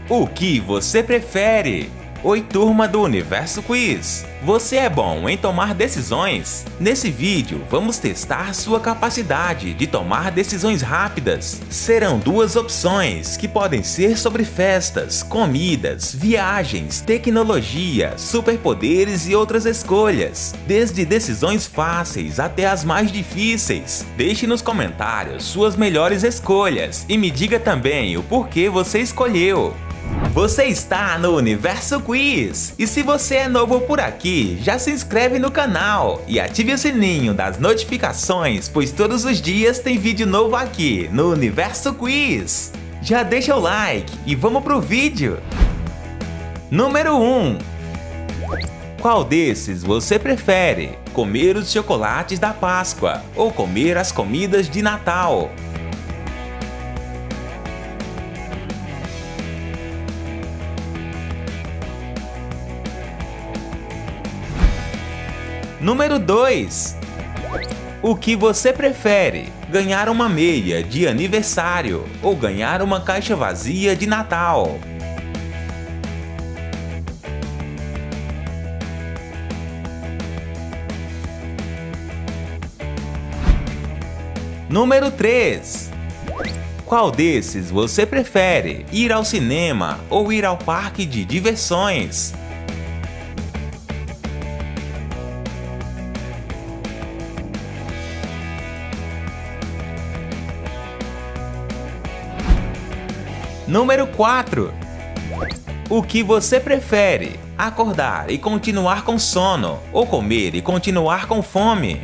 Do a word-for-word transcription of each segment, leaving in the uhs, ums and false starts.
O que você prefere? Oi, turma do Universo Quiz! Você é bom em tomar decisões? Nesse vídeo, vamos testar sua capacidade de tomar decisões rápidas. Serão duas opções que podem ser sobre festas, comidas, viagens, tecnologia, superpoderes e outras escolhas, desde decisões fáceis até as mais difíceis. Deixe nos comentários suas melhores escolhas e me diga também o porquê você escolheu. Você está no Universo Quiz! E se você é novo por aqui, já se inscreve no canal e ative o sininho das notificações, pois todos os dias tem vídeo novo aqui no Universo Quiz! Já deixa o like e vamos pro vídeo! Número um. Qual desses você prefere? Comer os chocolates da Páscoa ou comer as comidas de Natal? Número dois. O que você prefere? Ganhar uma meia de aniversário ou ganhar uma caixa vazia de Natal? Número três. Qual desses você prefere? Ir ao cinema ou ir ao parque de diversões? Número quatro. O que você prefere? Acordar e continuar com sono ou comer e continuar com fome?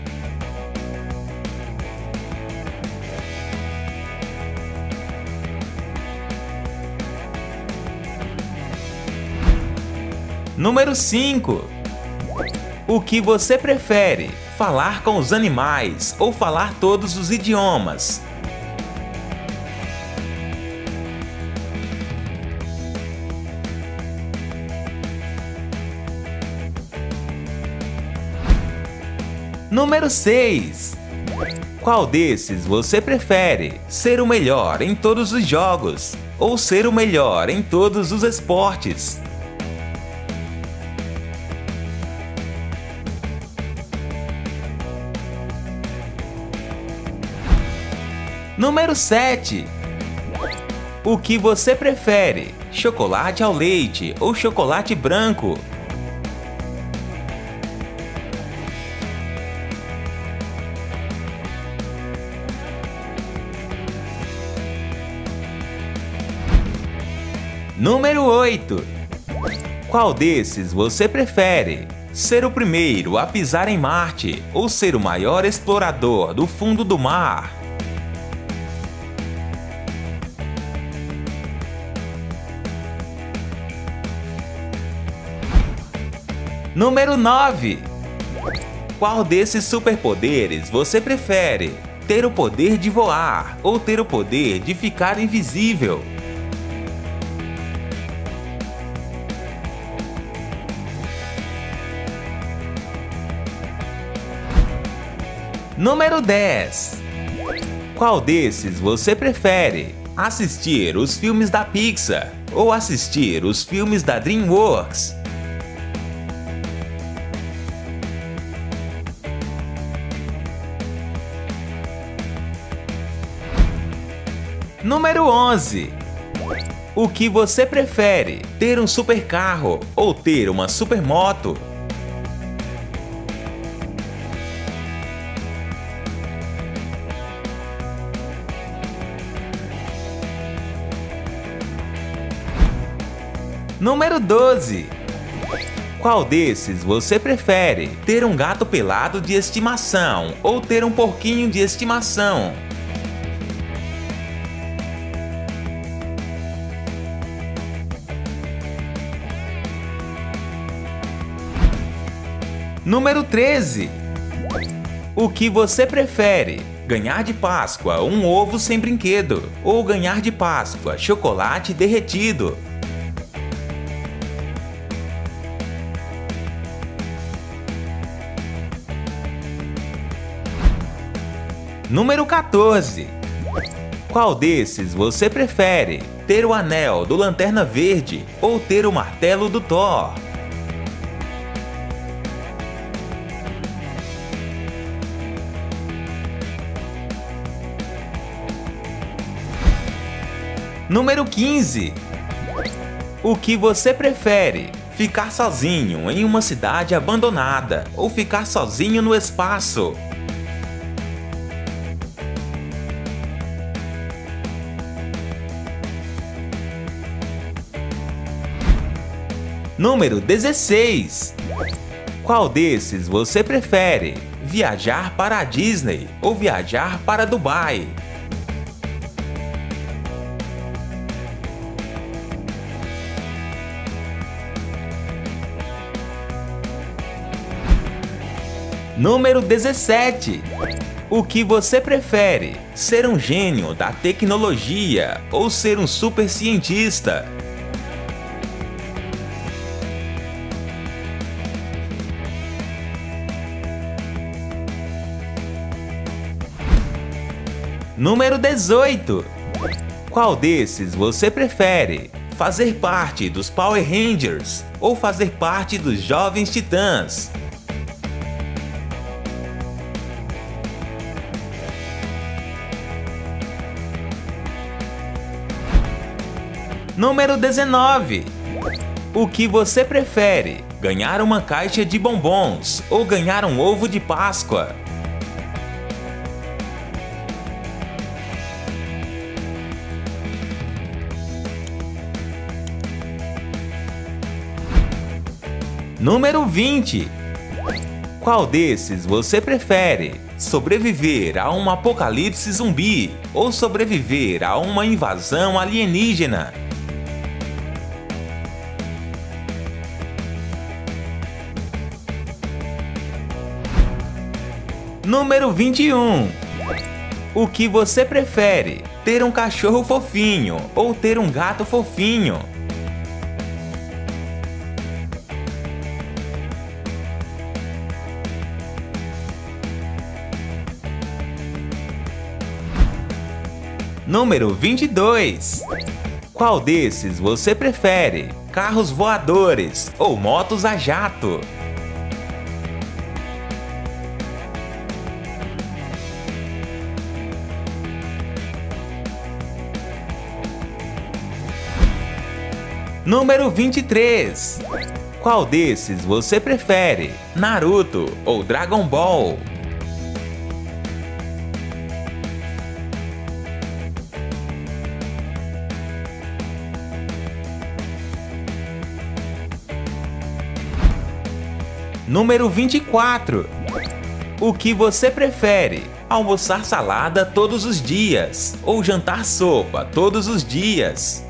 Número cinco. O que você prefere? Falar com os animais ou falar todos os idiomas? Número seis. Qual desses você prefere? Ser o melhor em todos os jogos ou ser o melhor em todos os esportes? Número sete. O que você prefere? Chocolate ao leite ou chocolate branco? Número oito. Qual desses você prefere? Ser o primeiro a pisar em Marte ou ser o maior explorador do fundo do mar? Número nove. Qual desses superpoderes você prefere? Ter o poder de voar ou ter o poder de ficar invisível? Número dez. Qual desses você prefere? Assistir os filmes da Pixar ou assistir os filmes da DreamWorks? Número onze. O que você prefere? Ter um supercarro ou ter uma supermoto? Número doze. Qual desses você prefere? Ter um gato pelado de estimação ou ter um porquinho de estimação? Número treze. O que você prefere? Ganhar de Páscoa um ovo sem brinquedo ou ganhar de Páscoa chocolate derretido? Número quatorze. Qual desses você prefere? ter o anel do Lanterna Verde ou ter o martelo do Thor? Número quinze. O que você prefere? Ficar sozinho em uma cidade abandonada ou ficar sozinho no espaço? Número dezesseis. Qual desses você prefere? Viajar para a Disney ou viajar para Dubai? Número dezessete. O que você prefere? Ser um gênio da tecnologia ou ser um super cientista? Número dezoito. Qual desses você prefere? Fazer parte dos Power Rangers ou fazer parte dos Jovens Titãs? Número dezenove. O que você prefere? Ganhar uma caixa de bombons ou ganhar um ovo de Páscoa? Número vinte. Qual desses você prefere? Sobreviver a um apocalipse zumbi ou sobreviver a uma invasão alienígena? Número vinte e um. O que você prefere? Ter um cachorro fofinho ou ter um gato fofinho? Número vinte e dois. Qual desses você prefere? Carros voadores ou motos a jato? Número vinte e três. Qual desses você prefere? Naruto ou Dragon Ball? Número vinte e quatro. O que você prefere? Almoçar salada todos os dias ou jantar sopa todos os dias?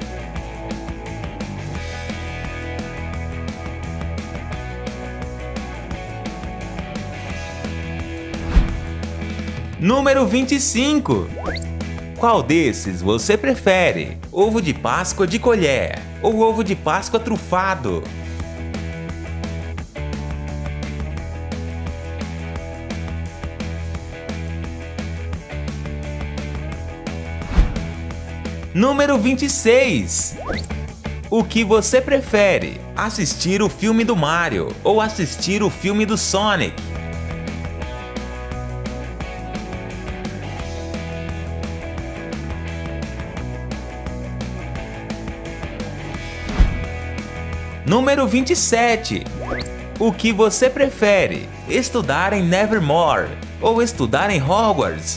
Número vinte e cinco. Qual desses você prefere? Ovo de Páscoa de colher ou ovo de Páscoa trufado? Número vinte e seis. O que você prefere? Assistir o filme do Mario ou assistir o filme do Sonic? Número vinte e sete. O que você prefere? Estudar em Nevermore ou estudar em Hogwarts?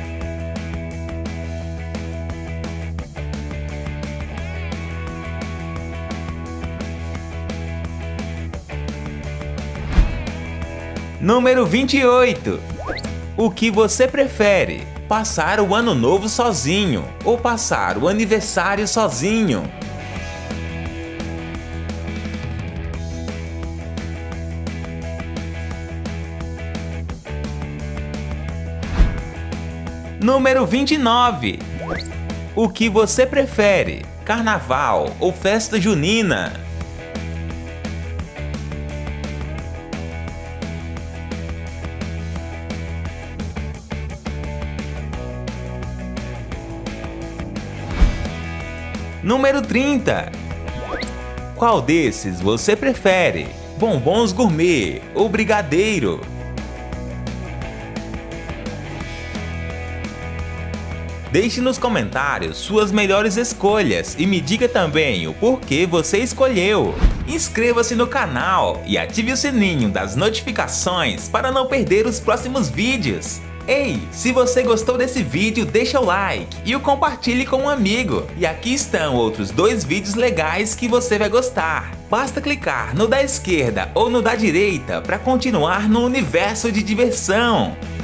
Número vinte e oito. O que você prefere? Passar o ano novo sozinho ou passar o aniversário sozinho? Número vinte e nove. O que você prefere? Carnaval ou festa junina? Número trinta. Qual desses você prefere? Bombons gourmet ou brigadeiro? Deixe nos comentários suas melhores escolhas e me diga também o porquê você escolheu. Inscreva-se no canal e ative o sininho das notificações para não perder os próximos vídeos. Ei, se você gostou desse vídeo, deixa o like e o compartilhe com um amigo. E aqui estão outros dois vídeos legais que você vai gostar. Basta clicar no da esquerda ou no da direita para continuar no universo de diversão.